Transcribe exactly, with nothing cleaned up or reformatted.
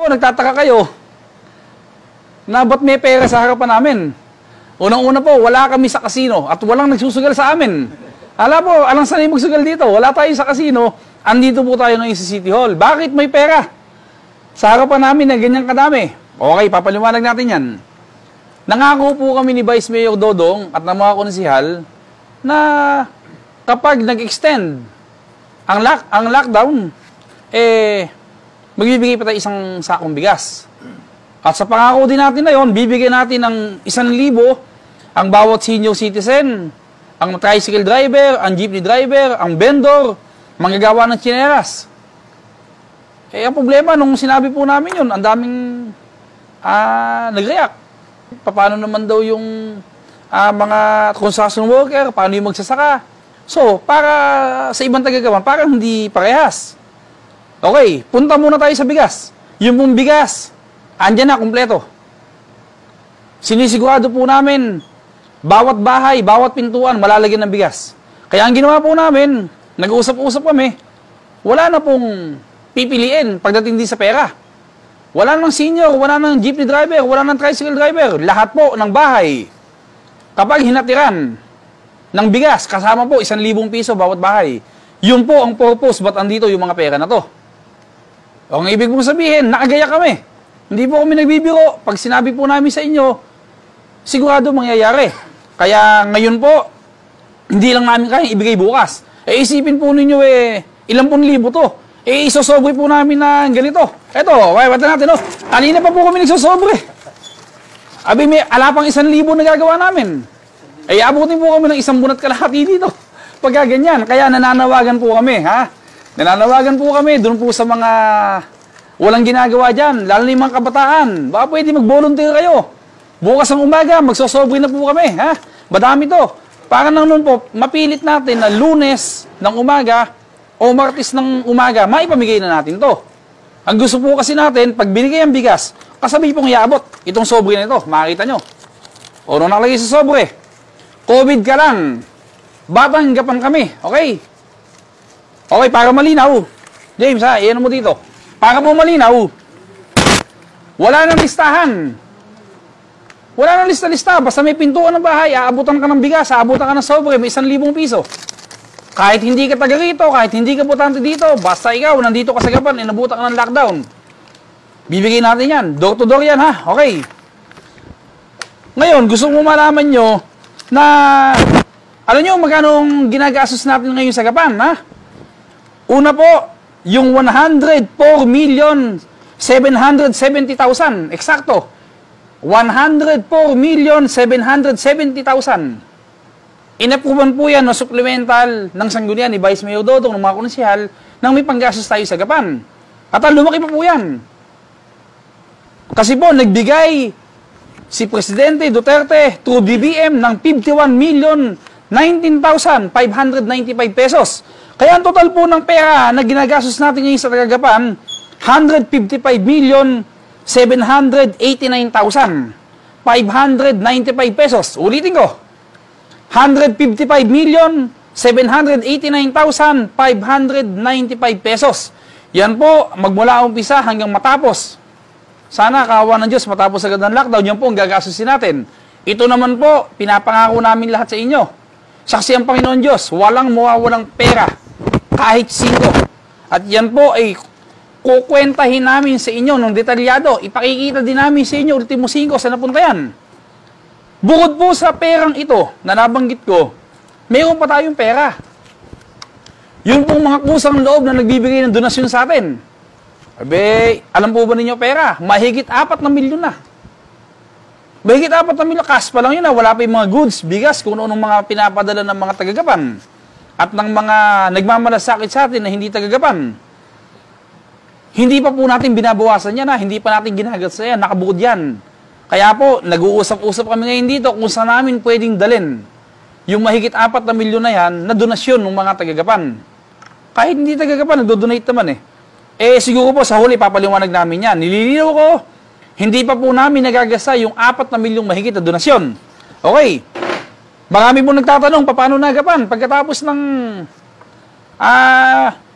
nagtataka kayo na ba't may pera sa harapan namin? Unang-una po, wala kami sa casino at walang nagsusugal sa amin. Hala po, alang sanay magsugal dito? Wala tayo sa casino, andito po tayo ngayon sa City Hall. Bakit may pera? Sa harapan namin na ganyan kadami. Okay, papaliwanag natin yan. Nangako po kami ni Vice Mayor Dodong at ng mga konsihal na kapag nag-extend ang, lock, ang lockdown, eh, magbibigay pa tayo isang sakong bigas. At sa pangako din natin na yon, bibigyan natin ng isang libo ang bawat senior citizen, ang tricycle driver, ang jeepney driver, ang vendor, manggagawa ng tsineras. Eh, ang problema, nung sinabi po namin yun, ang daming uh, nag-react. Paano naman daw yung uh, mga construction worker, paano yung magsasaka. So, para sa ibang tagagawa, parang hindi parehas. Okay, punta muna tayo sa bigas. Yung pong bigas, andyan na, kumpleto. Sinisigurado po namin, bawat bahay, bawat pintuan, malalagyan ng bigas. Kaya ang ginawa po namin, nag-uusap-usap kami, wala na pong pipiliin pagdating din sa pera. Wala nang senior, wala nang jeepney driver, wala nang tricycle driver. Lahat po ng bahay, kapag hinatiran ng bigas, kasama po isang libong piso bawat bahay. Yun po ang purpose, ba't andito yung mga pera na to? O ang ibig pong sabihin, nakagaya kami. Hindi po kami nagbibiro. Pag sinabi po namin sa inyo, sigurado mangyayari. Kaya ngayon po, hindi lang namin kaya ibigay bukas. Eh isipin po ninyo eh, ilang pun libo to. Eh isosobre po namin na ganito. Eto, wala natin oh. Kanina pa po kami nagsosobre. Abi may alapang isang libo na gagawa namin. Eh abutin po kami ng isang bunat kalahati dito. Pagka ganyan, kaya nananawagan po kami, ha? Nananawagan po kami doon po sa mga walang ginagawa dyan, lalo na yung mga kabataan. Baka pwede mag-volunteer kayo. Bukas ng umaga, magsosobre na po kami, ha? Madami to. Para nang noon po, mapilit natin na Lunes ng umaga o Martes ng umaga, maipamigay na natin to. Ang gusto po kasi natin, pag binigay ang bigas, kasabay pong iabot itong sobre na ito. Makikita nyo. O nung nakalagay sa sobre, COVID ka lang. Batang gapan kami. Okay? Okay, para malinaw. James, ha? Iyan mo dito. Para po malinaw, wala nang listahan. Wala nang lista-lista. Basta may pintuan ng bahay, aabutan ka ng bigas, aabutan ka ng sobre, may isang libong piso. Kahit hindi ka taga rito, kahit hindi ka butante dito, basta ikaw, nandito ka sa gapan, inabutan ka ng lockdown. Bibigay natin yan. Door to door yan, ha? Okay. Ngayon, gusto mo malaman nyo na, alam nyo, magkano ginagastos natin ngayon sa gapan, ha? Una po, yung one hundred four million seven hundred seventy thousand. Eksakto. one hundred four million seven hundred seventy thousand. Inapruban po yan no, supplemental ng sanggunian ni Vice Mayor Dodong ng mga konsihal nang may panggastos tayo sa gapan. At ang lumaki pa po yan. Kasi po, nagbigay si Presidente Duterte through B B M ng fifty-one million nineteen thousand five hundred ninety-five pesos. Kaya ang total po ng pera na ginagastos natin ngayon sa tagagapan, one hundred fifty-five million seven hundred eighty-nine thousand five hundred ninety-five pesos. Ulitin ko. one hundred fifty-five million seven hundred eighty-nine thousand five hundred ninety-five pesos. Yan po, magmula umpisa hanggang matapos. Sana kawa ng Diyos matapos agad ng lockdown, yan po ang gagastusin natin. Ito naman po, pinapangako namin lahat sa inyo. Saksi ang Panginoon Diyos, walang mawawalang pera. Kahit sino. At yan po ay kukwentahin namin sa inyo ng detalyado. Ipakikita din namin sa inyo, ultimo singko, saan napunta yan. Bukod po sa perang ito na nabanggit ko, mayroon pa tayong pera. Yung pong mga kusang loob na nagbibigay ng donasyon sa atin. Abe, alam po ba ninyo pera? Mahigit apat na milyon na. Mahigit apat na milyon. Cash pa lang yun na. Wala pa yung mga goods, bigas, kung ano mga pinapadala ng mga tagagapan. At ng mga nagmamalasakit sa atin na hindi tagagapan. Hindi pa po natin binabawasan yan, ha? Hindi pa natin ginagatsa yan, nakabukod yan. Kaya po, nag-uusap-usap kami ngayon dito kung saan namin pwedeng dalin yung mahigit apat na milyon na yan na donasyon ng mga tagagapan. Kahit hindi tagagapan, nagdo-donate naman eh. Eh siguro po sa huli, papaliwanag namin yan. Nililinaw ko, hindi pa po namin nagagasa yung apat na milyong mahigit na donasyon. Okay. Marami po nagtatanong, paano nagapan? Pagkatapos ng ah,